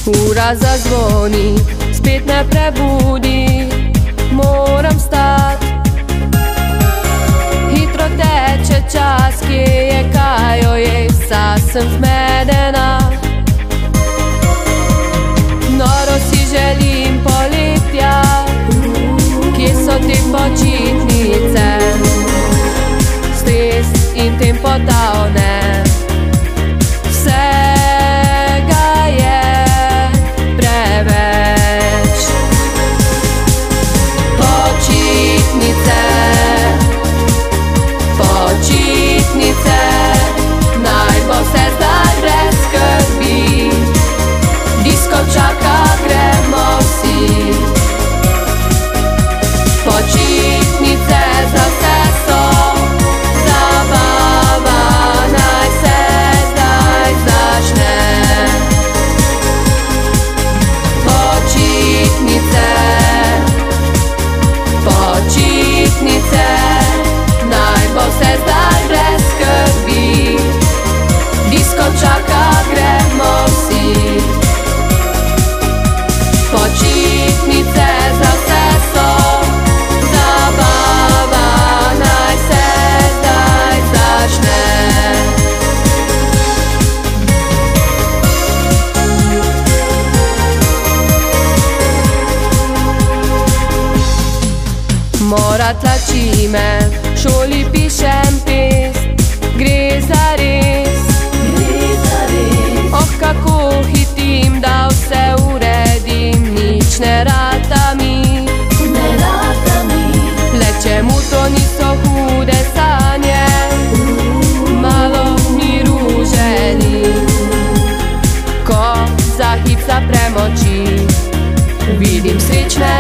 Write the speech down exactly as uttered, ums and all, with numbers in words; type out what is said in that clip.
Ura zazvoni, spet me prebudi, moram stat. Hitro teče čas, kje je, kaj jo je, vsa sem zmedena. Noro si želim poletja, kje so te počitnice, stres in tempo tavne. Mora tlači me, v šoli pišem test, gre za res. Oh, kako hitim, da vse uredim, nič ne rata mi. Le čemu to niso hude sanje, malo miru želim. Ko za hip zaprem oči, vidim srečne